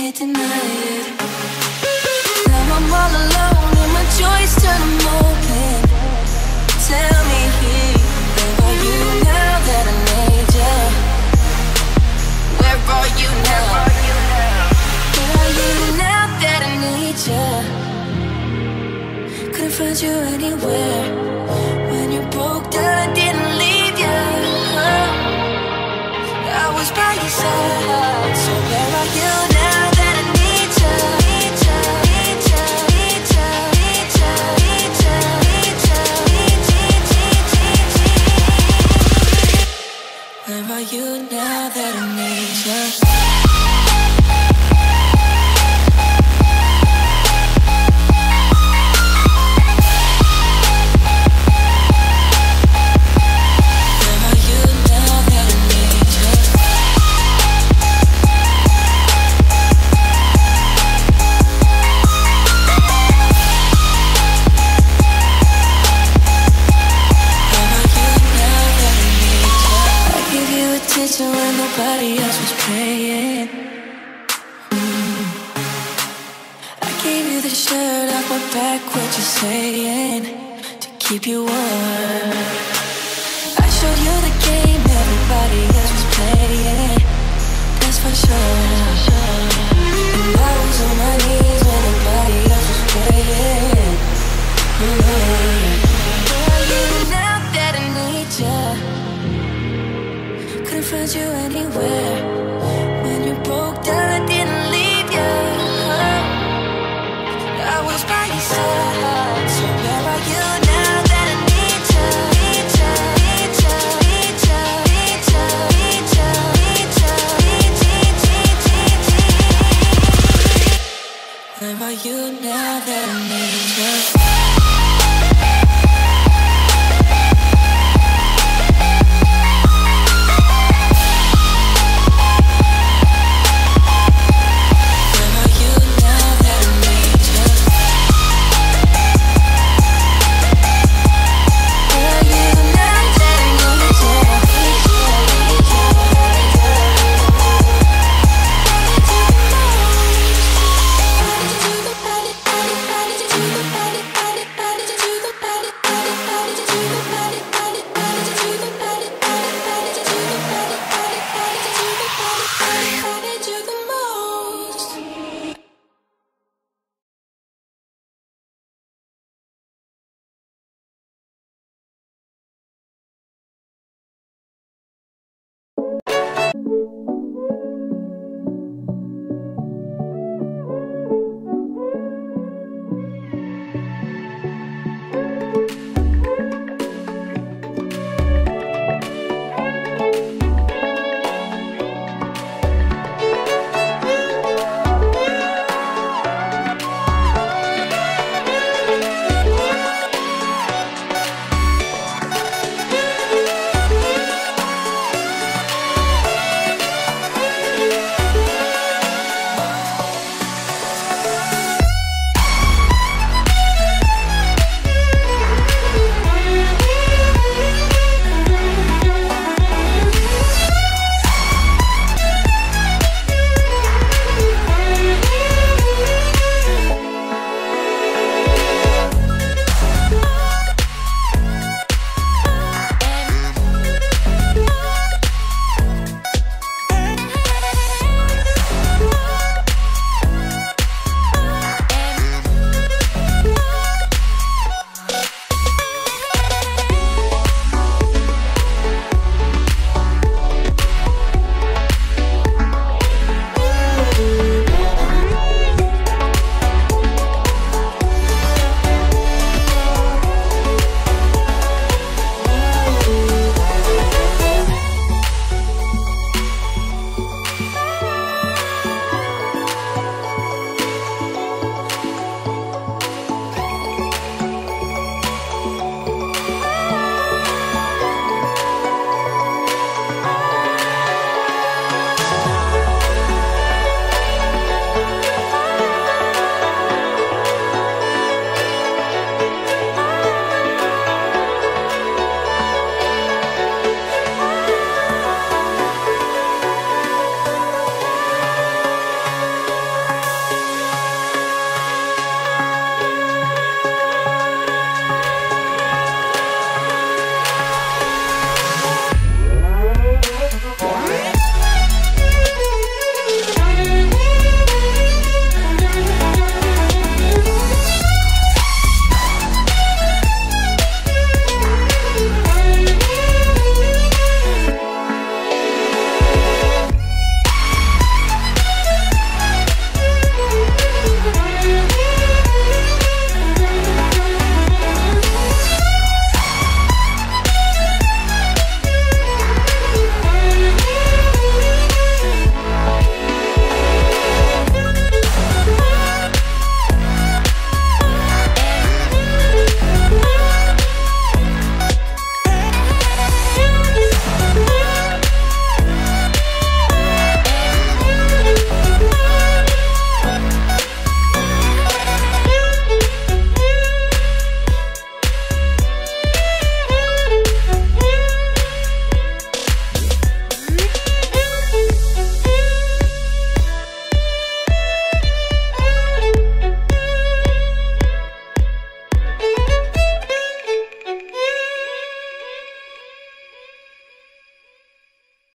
can't deny it. Now I'm all alone and my joys turn them open. Tell me, where are you now that I need you? Where are you now? Where are you now that I need you? Couldn't find you anywhere. When you broke down, I didn't leave you. I was by your side. So where are you now that I need you? Need you, need you, need you, need you, need you, need you, need you, need you. Where are you now that I need you? When nobody else was praying, I gave you the shirt off my back, what you saying, to keep you warm. I showed you the game everybody else was playing, that's for sure. And I was on my knees when nobody else was praying. Where are you now that I need you? Couldn't find you anywhere. When you broke down, I didn't leave you. I was by your side. So where are you now that I need you? Need you, need you, need you, need you, need you, need you, need you. Where are you now that I need you?